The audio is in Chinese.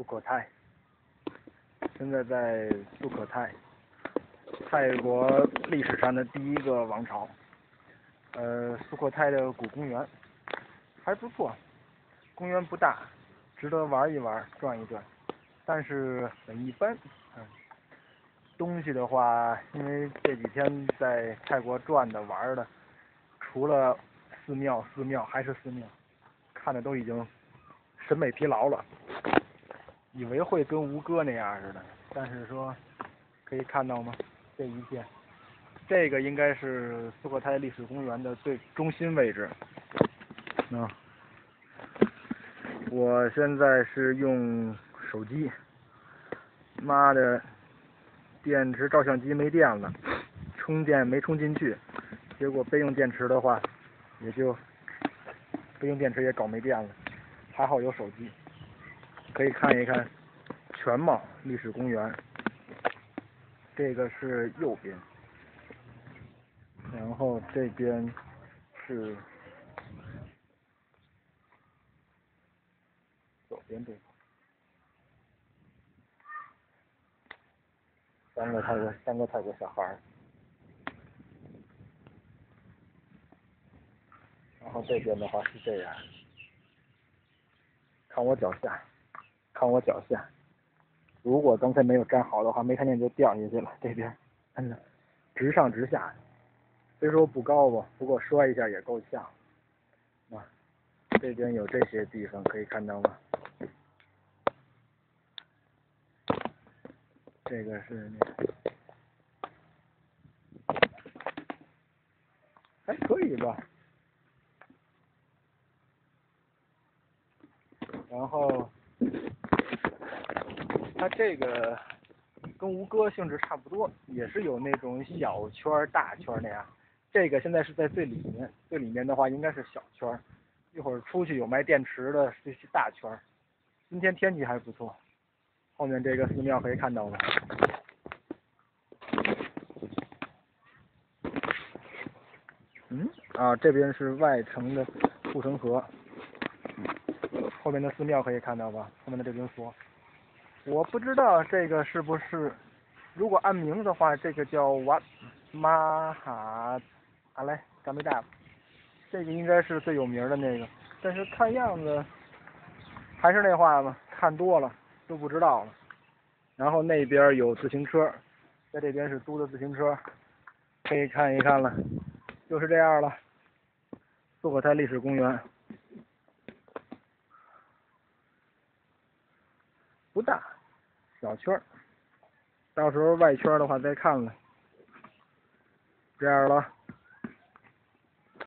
可泰，现在在素可泰，泰国历史上的第一个王朝。素可泰的古公园还不错，公园不大，值得玩一玩，转一转，但是很一般。东西的话，因为这几天在泰国转的玩的，除了寺庙还是寺庙，看的都已经审美疲劳了。以为会跟吴哥那样似的，但是说可以看到吗？这一片，这个应该是素可泰历史公园的最中心位置。我现在是用手机，妈的，电池照相机没电了，充电没充进去，结果备用电池的话，备用电池也搞没电了，还好有手机，可以看一看全貌历史公园。这个是右边，然后这边是左边这个。三个泰国小孩儿，然后这边的话是这样，看我脚下，如果刚才没有站好的话，没看见就掉下去了。这边真的直上直下，虽说不高吧，不过摔一下也够呛。这边有这些地方可以看到吗？这个是那个，还可以吧。然后它这个跟吴哥性质差不多，也是有那种小圈大圈那样。这个现在是在最里面，最里面的话应该是小圈，一会儿出去有卖电池的，这是大圈。今天天气还不错，后面这个寺庙可以看到吗？这边是外城的护城河，后面的寺庙可以看到吧？后面的这尊佛，我不知道这个是不是，如果按名字的话，这个叫瓦玛哈阿莱嘎梅达，这个应该是最有名的那个，但是看样子还是那话嘛，看多了都不知道了。然后那边有自行车，在这边是租的自行车，可以看一看了，就是这样了。素可泰历史公园不大，小圈，到时候外圈的话再看了，这样了。